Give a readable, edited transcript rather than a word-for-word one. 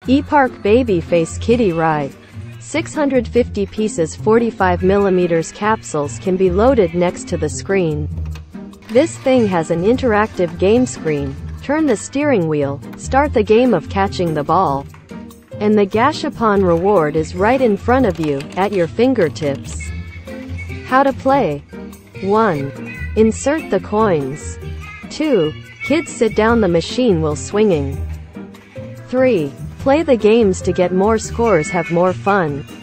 EPARK Baby Face Kiddie Ride. 650 pieces 45mm capsules can be loaded next to the screen. This thing has an interactive game screen. Turn the steering wheel, start the game of catching the ball. And the Gashapon reward is right in front of you, at your fingertips. How to play. 1. Insert the coins. 2. Kids sit down the machine while swinging. 3. Play the games to get more scores, have more fun.